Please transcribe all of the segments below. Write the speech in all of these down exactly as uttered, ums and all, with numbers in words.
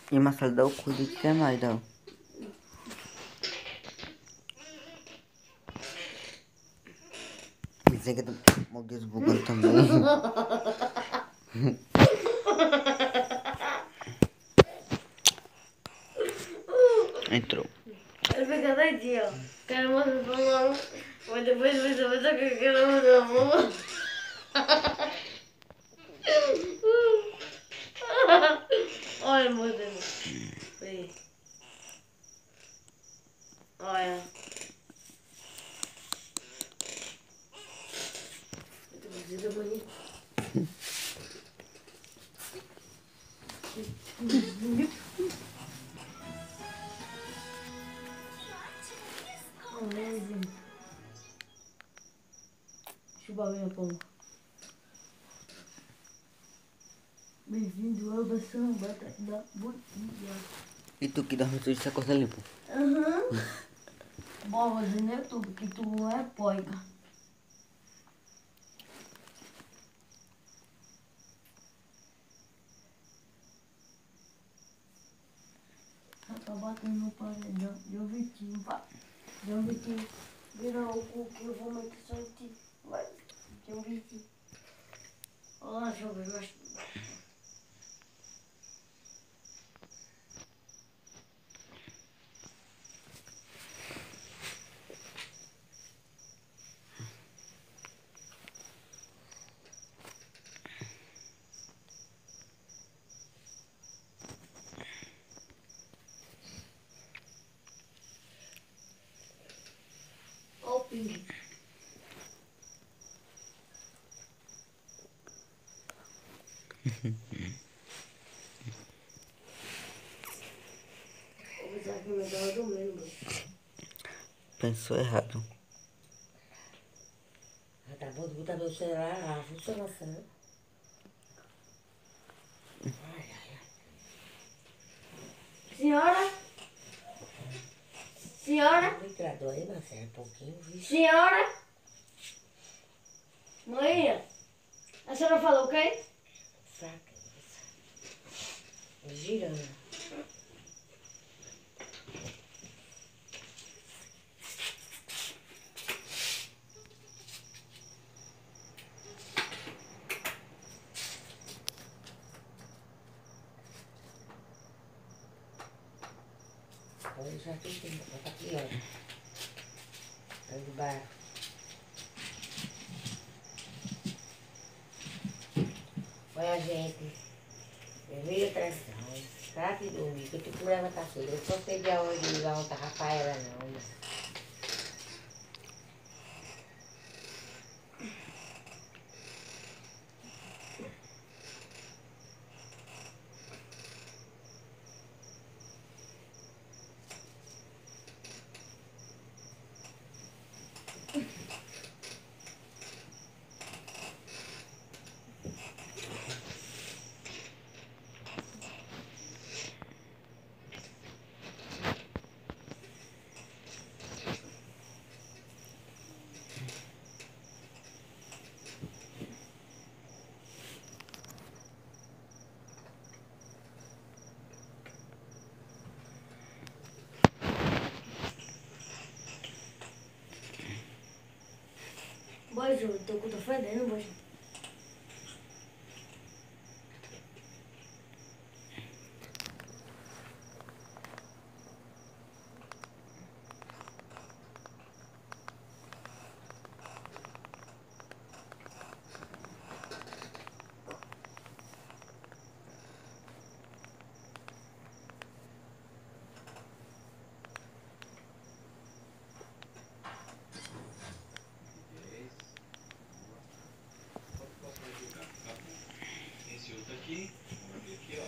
E Marcelo, dá o cu do que é mais, dá. Miséria do... Meu Deus, bugando também. Entrou. Ele fica doidinho, ó. Quero mostrar pra mamãe. Mas depois você vai saber que eu quero mostrar pra mamãe. Olha, meu Deus. Aí. Olha. Eu tô fazendo bonito. Chupa a minha pomba. Bem-vindo ao Bação Bata da Botinha. E tu que dorme sujo, essa coisa limpa. Aham. Bom, vou dizer no YouTube que tu é poica. Tá batendo no paredão. Deu Vitinho, pá. Deu Vitinho. Vira o cu que eu vou meter só em ti. Vai. Deu Vitinho. Olha lá, deixa eu ver, mas... Olha o pingue. Vou pensar que me tava dormindo, mano. Pensou errado. Acabou de botar meu celular lá, funcionação. Ai, ai, ai. Senhora? Senhora? O ventilador aí, Marcelo, um pouquinho, viu? Senhora? Mãe, a senhora falou o quê? Fraca essa. Girando. Olha já tem que botar aqui, ó. Tá de baixo. Olha, gente. Devido atração. Trate de dormir, que eu tenho que me levantar cedo. Eu só sei de onde ligar onde tá Rafaela, não. Bojo, teu cu tá fedendo, bojo. Esse outro aqui, vamos ver aqui, ó.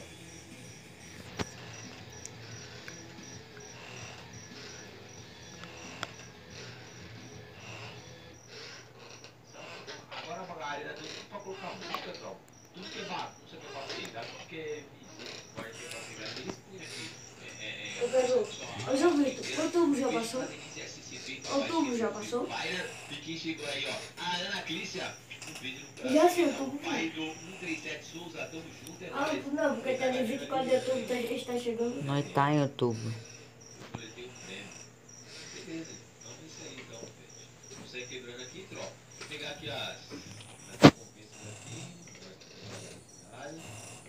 Agora a área tudo pra colocar música, tropa. Tudo que é mato, não sei o que eu passei, tá? Tudo que é vai ter pra pegar eles por aqui. É, é, Eu quero... Ô, João Vitor, o tubo já passou? O tubo já passou? E quem chegou aí, ó? A Ana Clícia. Um beijo no Já coração. sei, eu tô com O pai fome. do cento e trinta e sete Souza, tamo junto, é Ah, nóis. não, porque tá no vinte e quatro de outubro, tá, está chegando. Nós tá em outubro. Eu coletei o prêmio. Beleza, vamos isso aí então, gente. Vamos sair quebrando aqui, troca. Vou pegar aqui as, as recompensas aqui. Vale.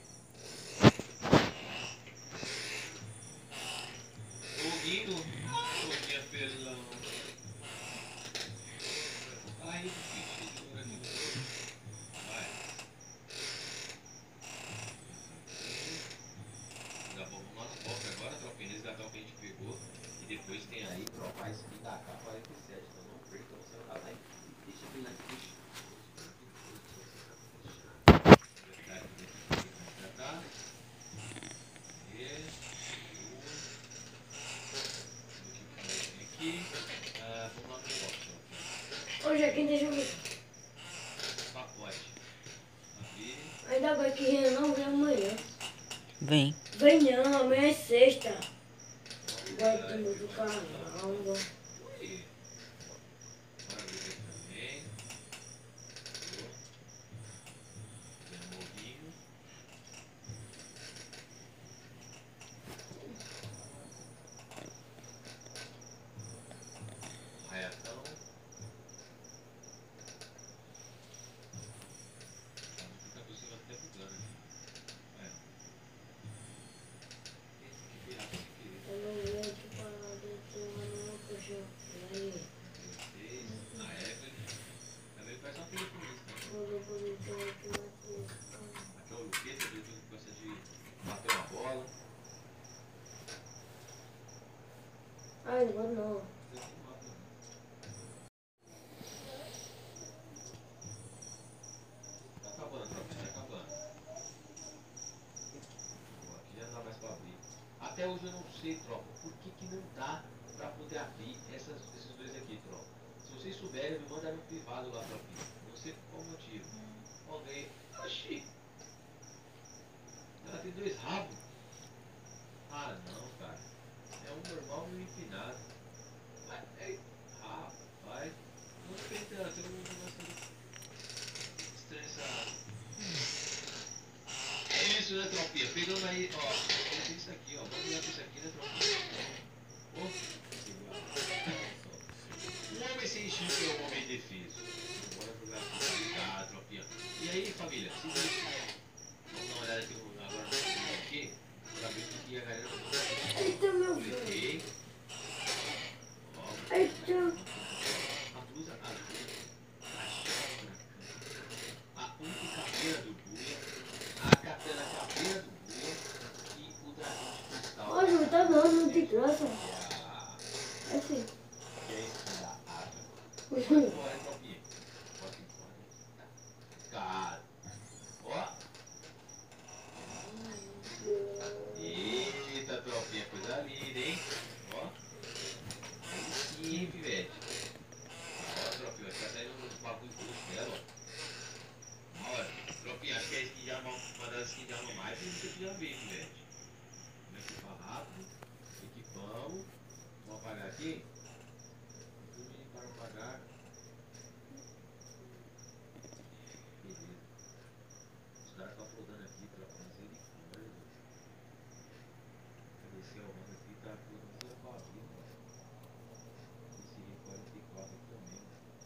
Ouvindo, Toquinha pelão. Ai, bicho, segura aqui no jogo. Vai. Daqui a pouco vamos lá no foco agora, tropinha, resgatar o que a gente pegou. E depois tem aí, tropa, a skin da K quarenta e sete. Então não perca o seu canal. Deixa aqui like, deixa. Vai ficar aqui dentro do que resgatar. Aqui. Ah, vamos lá no foco. Ô, Jaquim, deixa eu ver. Pacote. Abrir. Ainda vai que Renan não vem amanhã. Vem. Vem não, amanhã é sexta. Vai do do caramba. Ui. Bora ver aqui também. Tem um morrinho. Raiatão. Tá por cima até bugando aqui. Vai. Esse aqui foi rápido sem querer. Eu não vejo aqui parado, eu tô lá no colchão. E aí? Vocês, a Evelyn. Também faz uma filha com isso, né? Eu vou botar aqui na frente. Aqui é o Luqueta, ele gosta de bater uma bola. Ai, não vou não. Você não mata, não. Tá acabando, tropa, tá acabando. Boa, aqui já não dá mais pra abrir. Até hoje eu não sei, tropa, por que que não dá pra poder abrir essas, esses dois aqui, tropa. Se vocês souberem, me mandam no privado lá, tropa. Não sei por qual motivo. Ó, ganhei. Oxi! Ela tem dois rabos. Ah, não, cara. É um normal e um empinado. Mas, ei, rapaz. Não tem tanto, eu não gosto de estressar. É isso, né, tropinha? Pegando aí, ó. Tem isso aqui, ó. Vamos olhar pra isso aqui, né, tropinha? Ó, um homem sem chifre é um homem indefeso. Bora jogar aqui. Tá, tropinha. E aí, família? Se você... Vamos dar uma olhada aqui no, agora no vídeo aqui. Pra ver o que a galera vai Eita, meu filho. Cliquei. Ó, Eita. a blusa azul. A chácara. A única caveira do Buia. A katana caveira do Buia. E o dragão de cristal. Olha, não tá dando de graça. Ah, É assim. que é isso da água. Uhum. Bora embora, tropinha. Bora embora. Cara. Ó. Eita, tropinha, coisa linda, hein? Ó. Aí sim, hein, pivete. Ó, tropinha, vai ficar saindo uns bagulho roxo dela, ó. Ó, tropinha, acho que é a skin de arma, uma das skins de arma mais que você já viu, pivete. Vamos equipar rápido. Equipamos. Vamos apagar aqui. Tudo para apagar. Beleza. Os caras estão flodando aqui, tropa, misericórdia. Esse é o mano aqui, tá tudo no seu pavio, mano. Esse R quarenta e quatro aqui também,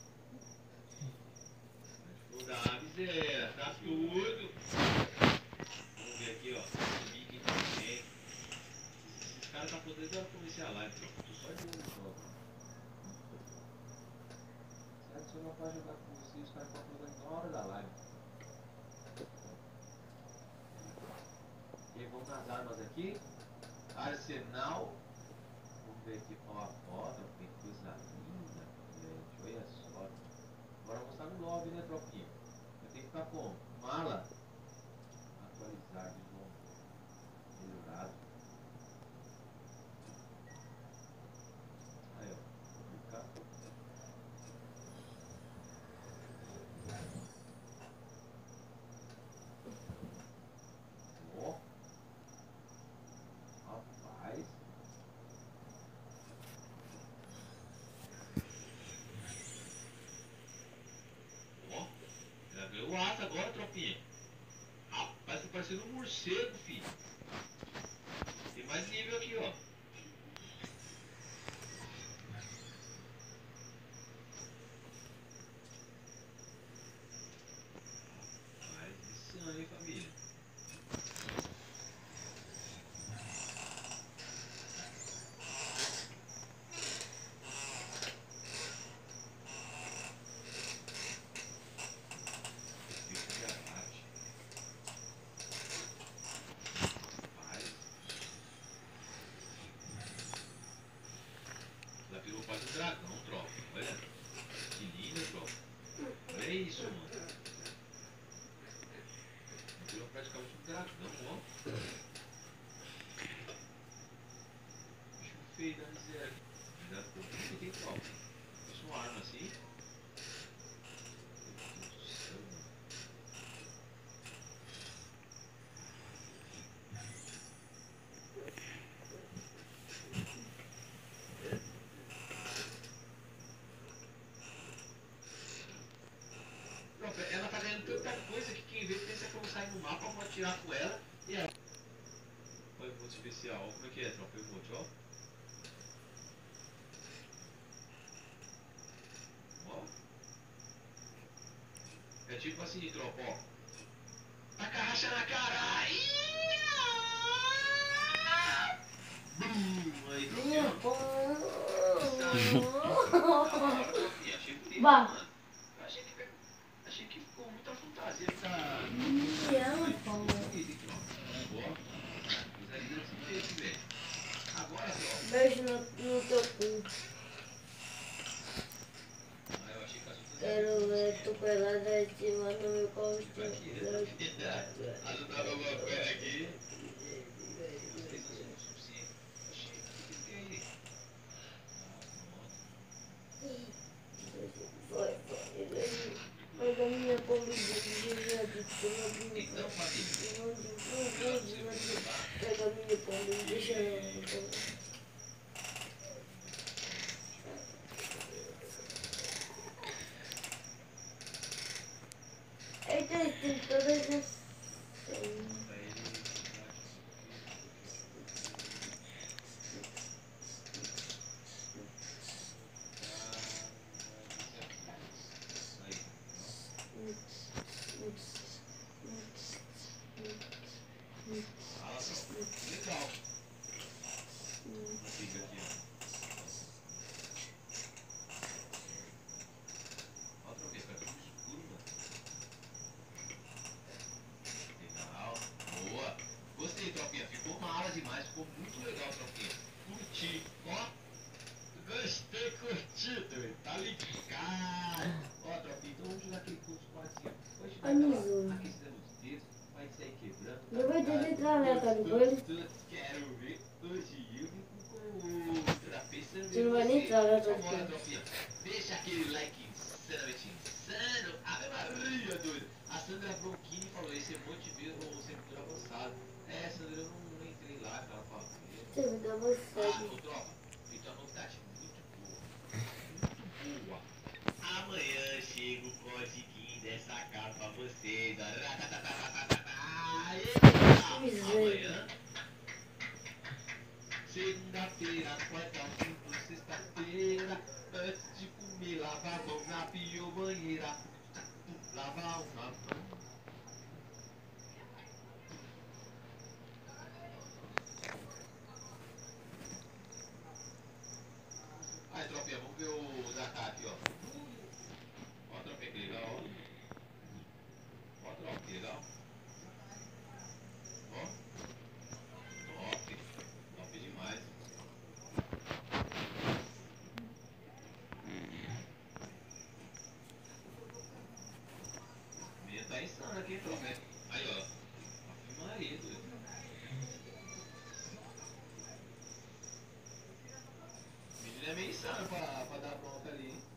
mano. Da miséria, tá tudo. Vamos ver aqui, ó. Big também. Esses caras tá podendo, eu comecei a live, tropa. Tô só de olho só. Se adicionar pra jogar com vocês, os caras estão podendo na hora da live. E vamos nas armas aqui. Arsenal. Vamos ver aqui qual a foto. Tem coisa linda, gente. Olha só. Agora vamos estar no lobby, né, tropinha? Eu tenho que ficar com mala. Atualizar de novo. Melhorado. Aí, ó. Vou ficar. Ó. Rapaz. Ó. asa agora, tropinha. Rapaz, tá parecendo um morcego, filho. Tem mais nível aqui, ó. Rapaz, insano, hein, família. Efeito de abate. Rapaz. Já virou quase um dragão, tropa. Olha. Que linda, tropa. Olha isso, mano. Virou praticamente um dragão, ó. Bicho feio da miséria. Ainda ficou muito tem tropa. Isso uma arma assim. Meu Deus do céu, mano. Tropa, ela tá ganhando tanta coisa que quem vê pensa que eu vou sair no mapa, vou atirar com ela e ela. Olha o emote especial, como é que é, tropa? O emote, ó. Ó. É tipo assim, tropa, ó. Taca a racha na cara! Ih! Bum! Aí, Minha tropa. Achei bonito, Vá. mano. Achei que, achei que ficou muita fantasia. Tá. Minha pão. Agora, tropa. Beijo no, no teu cu. Ah, eu achei que as outras Quero ver tu pelada em cima do meu colchão. ajudava alguma coisa aqui. Vocês não são o suficiente. Achei que tem aí. Foi, foi, foi da minha comida. Então, família. Pega a minha comida e deixa ela. Eita, tem todas as... Legal. Fica aqui, ó. Outra vez, fica tudo escuro, mano. Legal. Boa. Gostei, tropinha. Ficou mala demais. Ficou muito legal, tropinha. Curti. Ó. Gostei, curti. Tá ligado. Ó, tropinha. Então vamos jogar aquele curso quadrinho. Vai jogar aquela aquecendo os dedos. Vai sair quebrando. Não vai ter entrar na cara dele. Quero ver hoje eu vim com outra pensando. Você não vai nem entrar na tua Vambora, cara. tropinha. Deixa aquele like insanamente insano. Ave Maria, doido. A Sandra Bronchini falou: esse emote veio o servidor avançado. É, Sandra, eu não, não entrei lá, cara. Falou. Você me dá você. Ah, ô, tropa. Então, uma novidade muito boa. Muito boa. Amanhã chega o código dessa casa pra vocês. Aê, amanhã. Segunda-feira, quarta, quinta, sexta-feira. Antes de comer, lava a mão na biobanheira. Lava uma mão. Aí, tropinha, vamos ver o Dakar aqui, ó. Ó, tropinha, que legal, ó. Ó, tropinha, que legal. Ó. Top. Top demais. Menina tá insano aqui, tropinha. Aí, ó. Ave Maria, doido. Menina é meio insano pra, pra dar bronca ali, hein?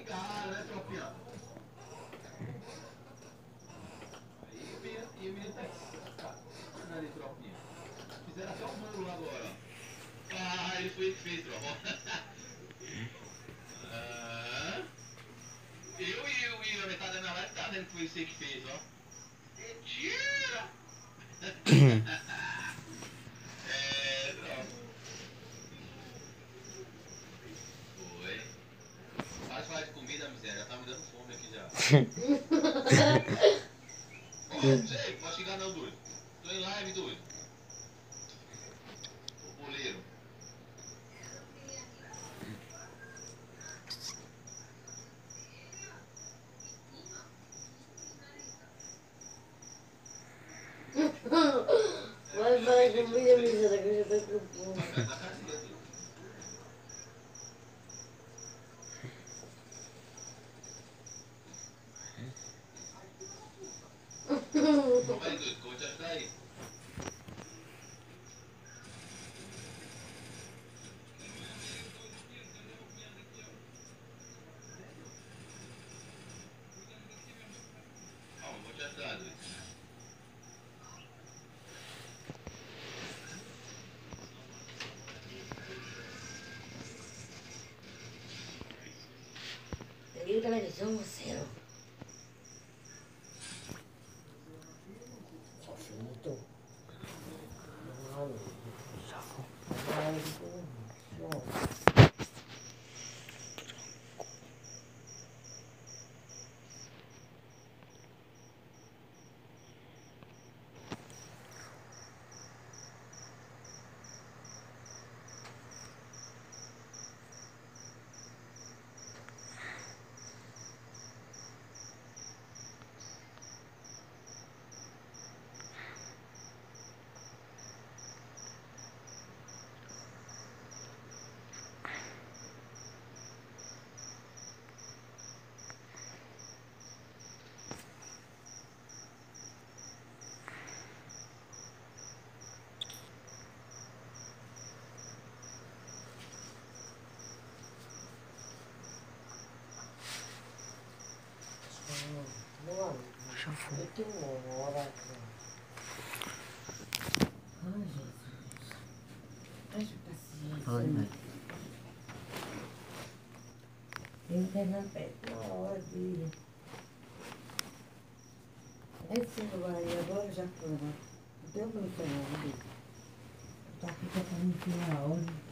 engano, né, tropinha? Aí o menino, e o menino tá aqui. Ali, tropinha. Fizeram até um bolo lá agora. Ah, ele foi ele que fez, tropa. Ah, eu e o William, metade da minha live, tá vendo que foi você que fez, ó. Mentira! É, tropa. Foi. Para de falar de comida, miséria. Já tá me dando fome aqui já. Ó, não sei, pode xingar não, doido. Tô em live, doido. Ô, boleiro. Vai, vai, comida, miséria, que eu já tô com fome. Vai perto da casinha, doido. Calma aí, doido, que eu vou te ajudar aí. Calma, eu vou te ajudar, doido. Liga a televisão, Marcelo. Só finito. Não, Já vou. não. Não, Já vou. eu tenho uma hora. Ai, Jesus. Haja paciência. Oi, mãe. Tem que na perto na hora de. Esse celular aí agora já foi, né? Não deu muito não, tá aqui pra mim na hora.